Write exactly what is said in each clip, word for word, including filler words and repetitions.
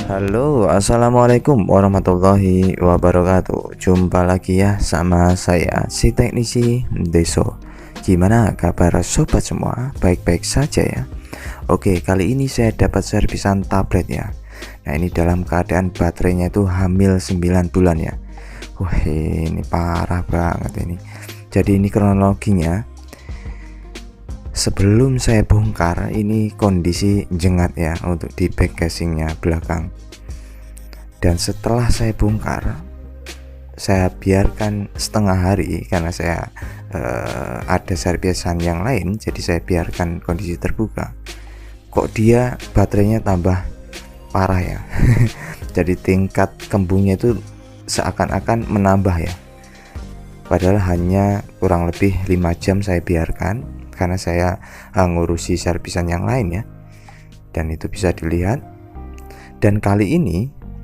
Halo, assalamualaikum warahmatullahi wabarakatuh. Jumpa lagi ya sama saya, si teknisi Deso. Gimana kabar sobat semua? Baik-baik saja ya. Oke, kali ini saya dapat servisan tablet ya. Nah, ini dalam keadaan baterainya itu hamil sembilan bulan ya. Wah, ini parah banget ini. Jadi ini kronologinya. Sebelum saya bongkar, ini kondisi jengat ya untuk di back casingnya belakang. Dan setelah saya bongkar, saya biarkan setengah hari karena saya uh, ada servisan yang lain, jadi saya biarkan kondisi terbuka. Kok dia baterainya tambah parah ya. Jadi tingkat kembungnya itu seakan-akan menambah ya. Padahal hanya kurang lebih lima jam saya biarkan karena saya uh, ngurusi servisan yang lain ya, dan itu bisa dilihat. Dan kali ini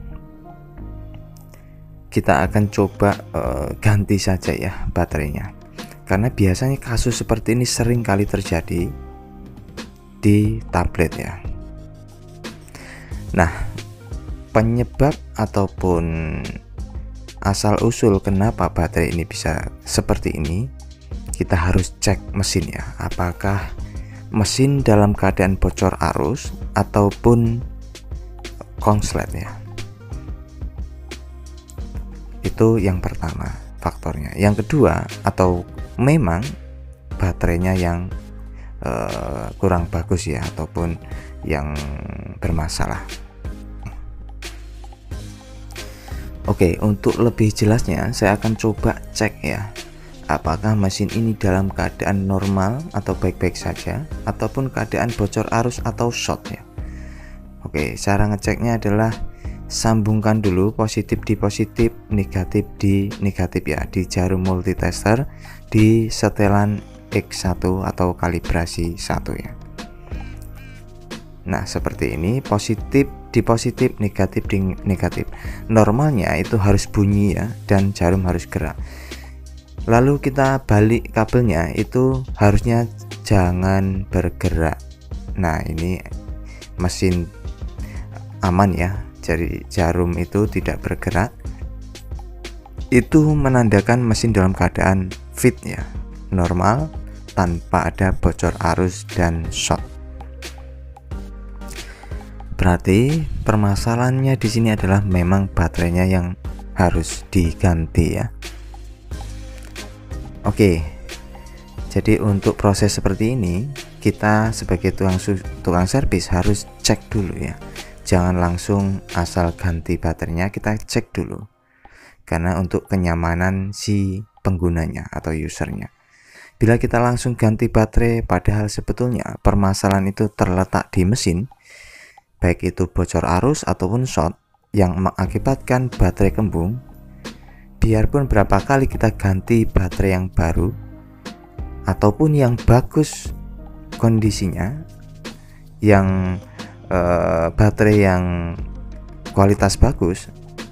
kita akan coba uh, ganti saja ya baterainya, karena biasanya kasus seperti ini sering kali terjadi di tablet ya. Nah, penyebab ataupun asal usul kenapa baterai ini bisa seperti ini, kita harus cek mesin ya, apakah mesin dalam keadaan bocor arus ataupun konslet ya. Itu yang pertama faktornya. Yang kedua, atau memang baterainya yang uh, kurang bagus ya, ataupun yang bermasalah. Oke, untuk lebih jelasnya saya akan coba cek ya, apakah mesin ini dalam keadaan normal atau baik-baik saja, ataupun keadaan bocor arus atau short ya. Oke, cara ngeceknya adalah sambungkan dulu positif di positif, negatif di negatif ya, di jarum multitester di setelan X satu atau kalibrasi satu ya. Nah, seperti ini, positif di positif, negatif di negatif. Normalnya itu harus bunyi ya, dan jarum harus gerak. Lalu kita balik kabelnya, itu harusnya jangan bergerak. Nah, ini mesin aman ya, jadi jarum itu tidak bergerak. Itu menandakan mesin dalam keadaan fit ya, normal, tanpa ada bocor arus dan short. Berarti permasalahannya di sini adalah memang baterainya yang harus diganti ya. Oke, jadi untuk proses seperti ini kita sebagai tukang tukang servis harus cek dulu ya. Jangan langsung asal ganti baterainya, kita cek dulu. Karena untuk kenyamanan si penggunanya atau usernya. Bila kita langsung ganti baterai, padahal sebetulnya permasalahan itu terletak di mesin, baik itu bocor arus ataupun short yang mengakibatkan baterai kembung, biarpun berapa kali kita ganti baterai yang baru ataupun yang bagus kondisinya, yang eh, baterai yang kualitas bagus,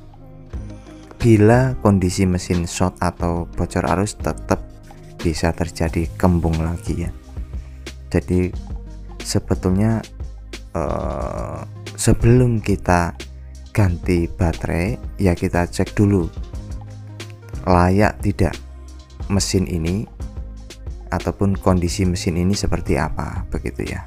bila kondisi mesin short atau bocor arus tetap bisa terjadi kembung lagi ya. Jadi sebetulnya Uh, sebelum kita ganti baterai ya, kita cek dulu layak tidak mesin ini ataupun kondisi mesin ini seperti apa, begitu ya.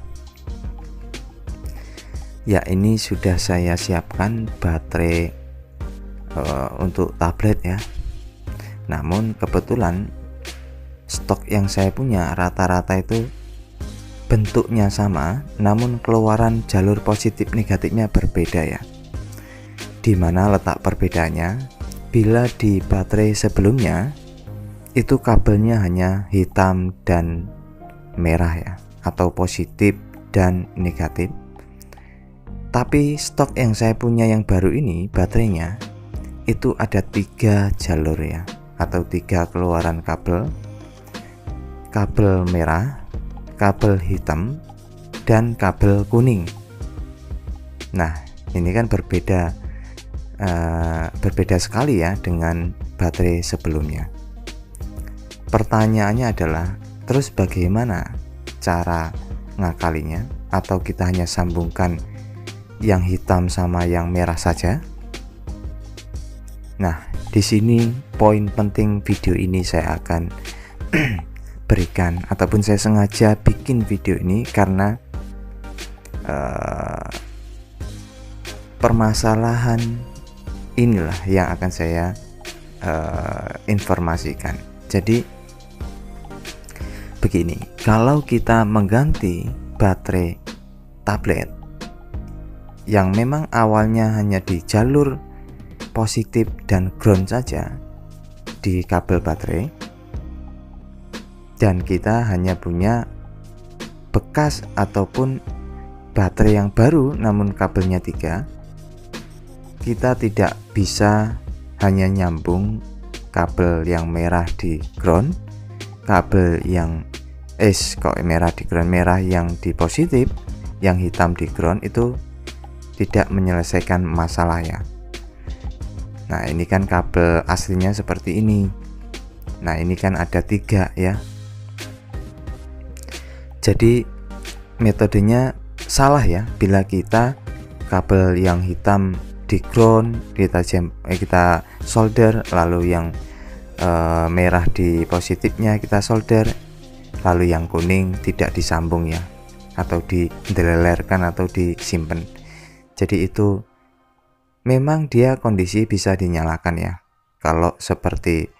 Ya, ini sudah saya siapkan baterai uh, untuk tablet ya. Namun kebetulan stok yang saya punya rata-rata itu bentuknya sama, namun keluaran jalur positif negatifnya berbeda ya. Dimana letak perbedaannya? Bila di baterai sebelumnya itu kabelnya hanya hitam dan merah ya, atau positif dan negatif. Tapi stok yang saya punya yang baru ini, baterainya itu ada tiga jalur ya, atau tiga keluaran kabel. Kabel merah, kabel hitam, dan kabel kuning. Nah, ini kan berbeda uh, berbeda sekali ya dengan baterai sebelumnya. Pertanyaannya adalah, terus bagaimana cara ngakalinya? Atau kita hanya sambungkan yang hitam sama yang merah saja. Nah, di sini poin penting video ini saya akan berikan, ataupun saya sengaja bikin video ini karena uh, permasalahan inilah yang akan saya uh, informasikan. Jadi begini, kalau kita mengganti baterai tablet yang memang awalnya hanya di jalur positif dan ground saja di kabel baterai, dan kita hanya punya bekas ataupun baterai yang baru namun kabelnya tiga, kita tidak bisa hanya nyambung kabel yang merah di ground, kabel yang es kok merah di ground, merah yang di positif, yang hitam di ground, itu tidak menyelesaikan masalah ya. Nah, ini kan kabel aslinya seperti ini. Nah, ini kan ada tiga ya. Jadi metodenya salah ya bila kita kabel yang hitam di ground kita jam, eh, kita solder, lalu yang eh, merah di positifnya kita solder, lalu yang kuning tidak disambung ya, atau didelelerkan atau disimpan. Jadi itu memang dia kondisi bisa dinyalakan ya kalau seperti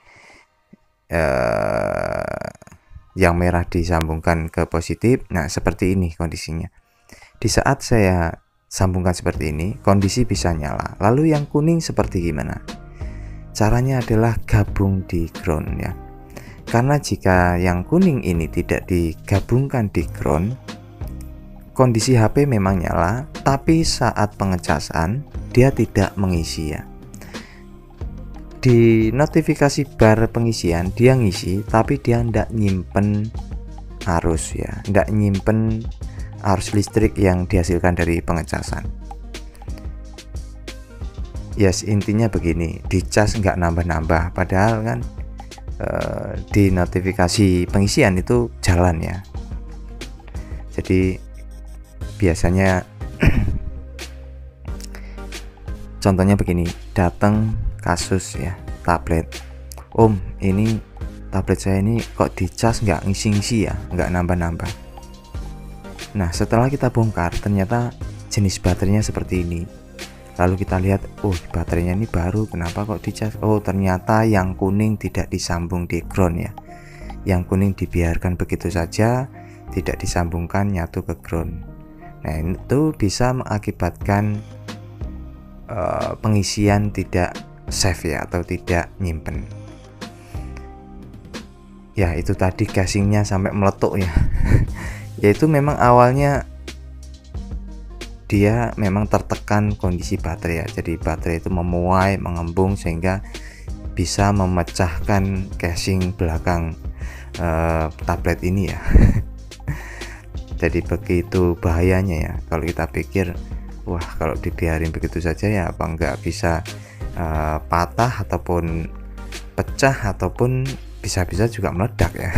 eh, yang merah disambungkan ke positif. Nah, seperti ini kondisinya. Di saat saya sambungkan seperti ini, kondisi bisa nyala. Lalu yang kuning seperti gimana? Caranya adalah gabung di ground ya. Karena jika yang kuning ini tidak digabungkan di ground, kondisi H P memang nyala, tapi saat pengecasan dia tidak mengisi ya. Di notifikasi bar pengisian dia ngisi, tapi dia tidak nyimpen arus ya, tidak nyimpen arus listrik yang dihasilkan dari pengecasan. Yes, intinya begini, di cas nggak nambah-nambah, padahal kan eh, di notifikasi pengisian itu jalan ya. Jadi biasanya contohnya begini, datang kasus ya tablet, om ini tablet saya ini kok dicas nggak ngisi-ngisi ya, nggak nambah-nambah. Nah, setelah kita bongkar ternyata jenis baterainya seperti ini. Lalu kita lihat, oh baterainya ini baru, kenapa kok dicas? Oh ternyata yang kuning tidak disambung di ground ya, yang kuning dibiarkan begitu saja, tidak disambungkan nyatu ke ground. Nah, itu bisa mengakibatkan uh, pengisian tidak save ya, atau tidak nyimpen. Ya itu tadi casingnya sampai meletuk ya. Yaitu memang awalnya dia memang tertekan kondisi baterai ya. Jadi baterai itu memuai, mengembung sehingga bisa memecahkan casing belakang uh, tablet ini ya. Jadi begitu bahayanya ya kalau kita pikir, wah kalau dibiarin begitu saja ya apa enggak bisa Uh, patah ataupun pecah ataupun bisa-bisa juga meledak ya.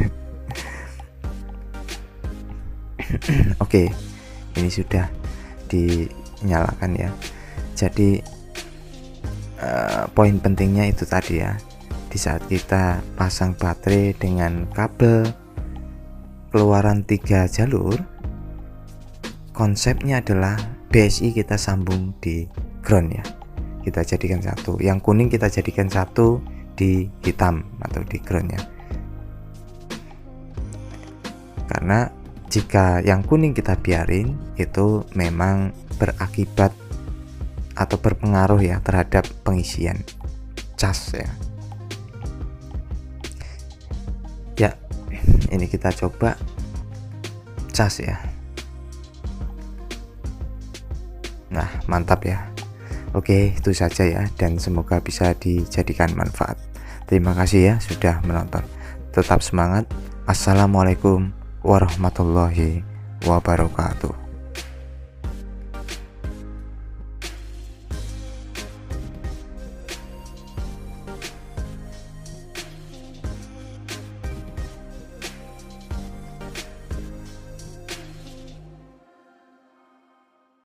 Oke, ini sudah dinyalakan ya. Jadi uh, poin pentingnya itu tadi ya, di saat kita pasang baterai dengan kabel keluaran tiga jalur, konsepnya adalah B S I kita sambung di ground ya, kita jadikan satu, yang kuning kita jadikan satu di hitam atau di ground ya. Karena jika yang kuning kita biarin, itu memang berakibat atau berpengaruh ya terhadap pengisian cas ya. Ya, ini kita coba cas ya. Nah, mantap ya. Oke, itu saja ya, dan semoga bisa dijadikan manfaat. Terima kasih ya sudah menonton. Tetap semangat. Assalamualaikum warahmatullahi wabarakatuh.